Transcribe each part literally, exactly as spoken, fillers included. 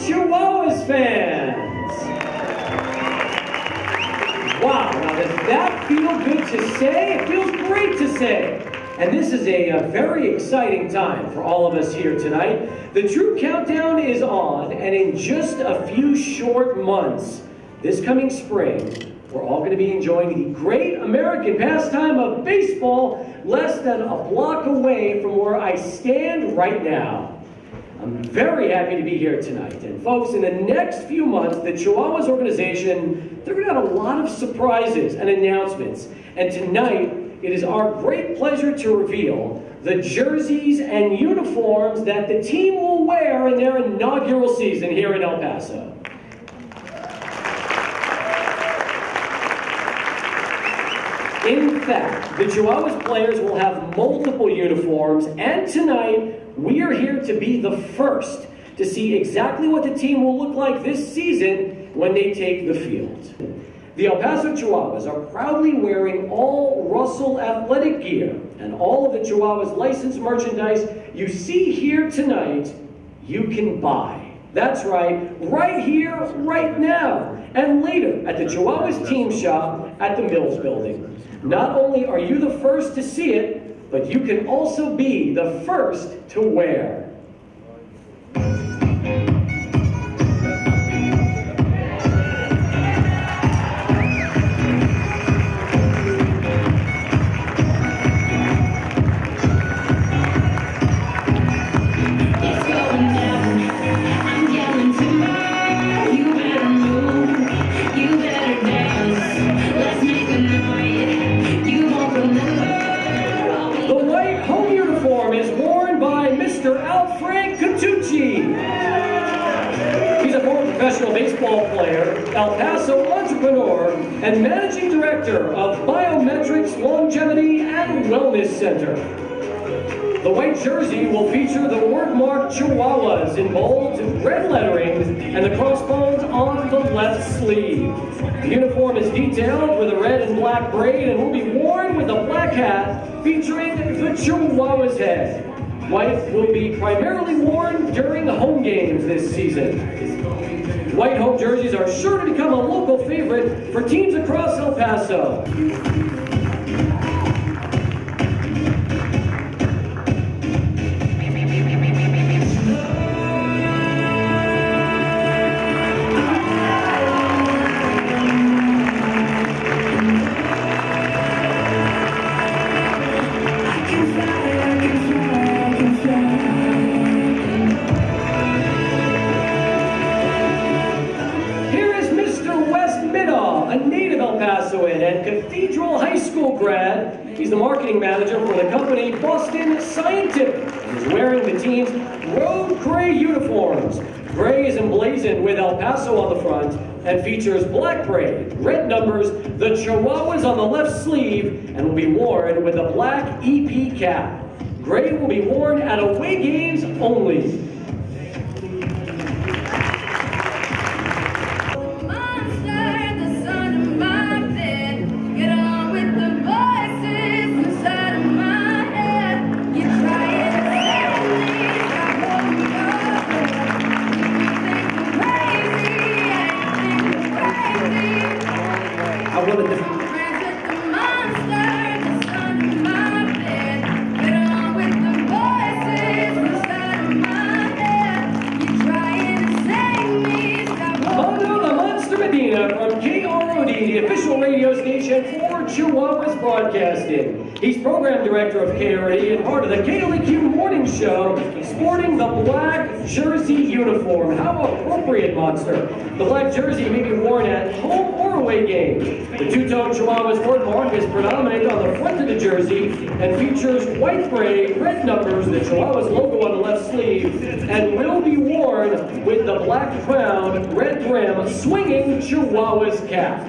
Chihuahuas fans? Wow, now does that feel good to say? It feels great to say. And this is a, a very exciting time for all of us here tonight. The true countdown is on, and in just a few short months, this coming spring, we're all going to be enjoying the great American pastime of baseball less than a block away from where I stand right now. I'm very happy to be here tonight. And folks, in the next few months, the Chihuahuas organization, they're going to have a lot of surprises and announcements. And tonight, it is our great pleasure to reveal the jerseys and uniforms that the team will wear in their inaugural season here in El Paso. In fact, the Chihuahuas players will have multiple uniforms, and tonight, we are here to be the first to see exactly what the team will look like this season when they take the field. The El Paso Chihuahuas are proudly wearing all Russell athletic gear, and all of the Chihuahuas licensed merchandise you see here tonight, you can buy. That's right, right here, right now, and later at the Chihuahuas team shop at the Mills building. Not only are you the first to see it, but you can also be the first to wear. Professional baseball player, El Paso entrepreneur, and managing director of Biometrics Longevity and Wellness Center. The white jersey will feature the word mark Chihuahuas in bold red lettering and the crossbones on the left sleeve. The uniform is detailed with a red and black braid and will be worn with a black hat featuring the Chihuahua's head. White will be primarily worn during home games this season. White home jerseys are sure to become a local favorite for teams across El Paso. And Cathedral High School grad. He's the marketing manager for the company Boston Scientific. He's wearing the team's road gray uniforms. Gray is emblazoned with El Paso on the front and features black braid, red numbers, the Chihuahuas on the left sleeve, and will be worn with a black E P cap. Gray will be worn at away games only. Broadcasting. He's program director of K R D and part of the K L E Q morning show, sporting the black jersey uniform. How appropriate, Monster. The black jersey may be worn at home or away games. The two-tone Chihuahuas word mark is predominant on the front of the jersey and features white braid, red numbers, the Chihuahuas logo on the left sleeve, and will be worn with the black crown, red brim, swinging Chihuahuas cap.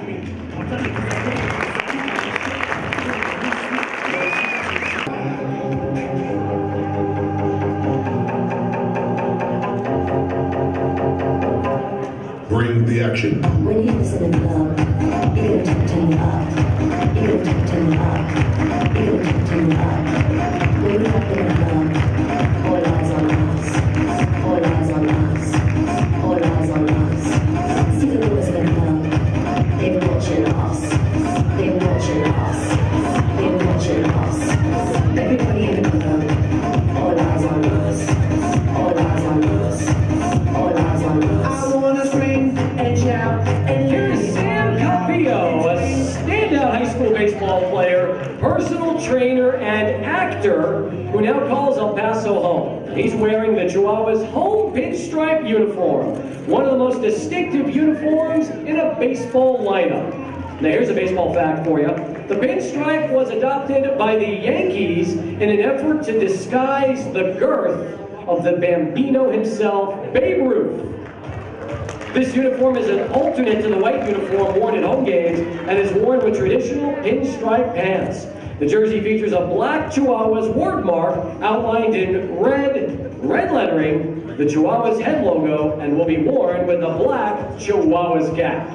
Bring the action. When you listen in love, you're gonna turn you up. You're gonna turn you up. You're gonna turn you up. When you have been in love, all eyes on us. All eyes on us. All eyes basketball player, personal trainer, and actor who now calls El Paso home. He's wearing the Chihuahuas' home pinstripe uniform, one of the most distinctive uniforms in a baseball lineup. Now here's a baseball fact for you. The pinstripe was adopted by the Yankees in an effort to disguise the girth of the Bambino himself, Babe Ruth. This uniform is an alternate to the white uniform worn at home games and is worn with traditional pinstripe pants. The jersey features a black Chihuahuas word mark outlined in red, red lettering, the Chihuahuas head logo, and will be worn with the black Chihuahuas cap.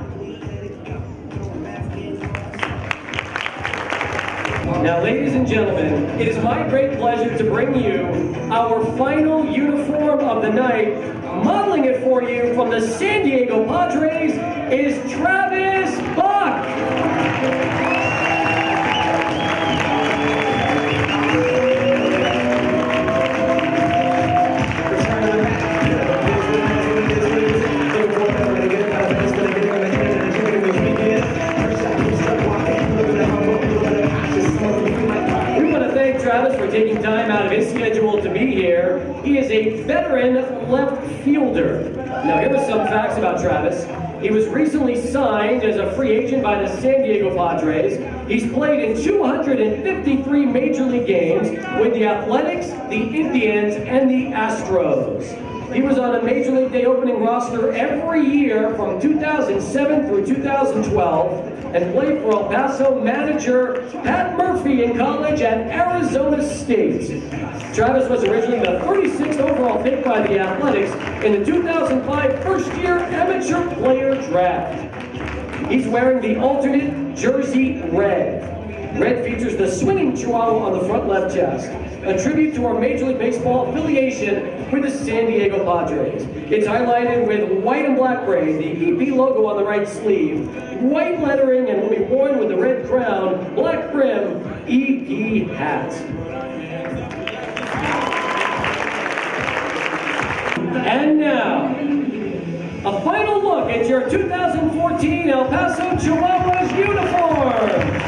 Now, ladies and gentlemen, it is my great pleasure to bring you our final uniform of the night. Modeling it for you from the San Diego Padres is Travis Buck. Travis for taking time out of his schedule to be here. He is a veteran left fielder. Now here are some facts about Travis. He was recently signed as a free agent by the San Diego Padres. He's played in two hundred fifty-three Major League games with the Athletics, the Indians, and the Astros. He was on a Major League Day opening roster every year from two thousand seven through two thousand twelve and played for El Paso manager Pat Murphy in college at Arizona State. Travis was originally the thirty-sixth overall pick by the Athletics in the two thousand five first-year amateur player draft. He's wearing the alternate jersey red. Red features the swinging Chihuahua on the front left chest, a tribute to our Major League Baseball affiliation with the San Diego Padres. It's highlighted with white and black braid, the E P logo on the right sleeve, white lettering, and will be worn with the red crown, black brim, E P hat. And now, a final look at your two thousand fourteen El Paso Chihuahuas uniform.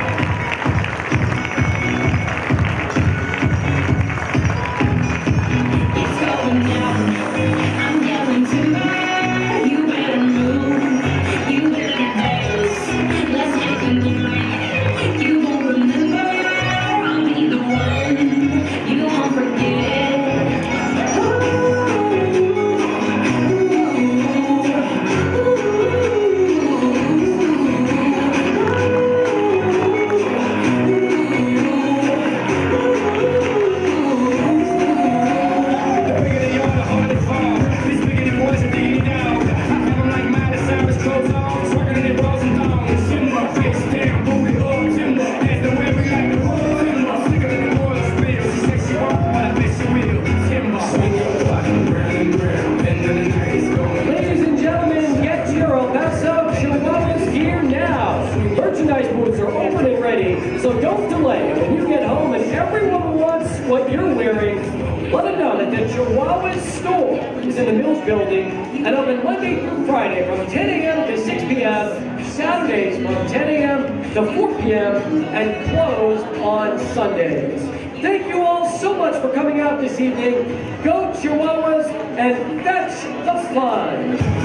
So don't delay. When you get home and everyone wants what you're wearing, let them know that the Chihuahuas store is in the Mills building and open Monday through Friday from ten A M to six P M, Saturdays from ten A M to four P M, and closed on Sundays. Thank you all so much for coming out this evening. Go Chihuahuas, and that's the fun.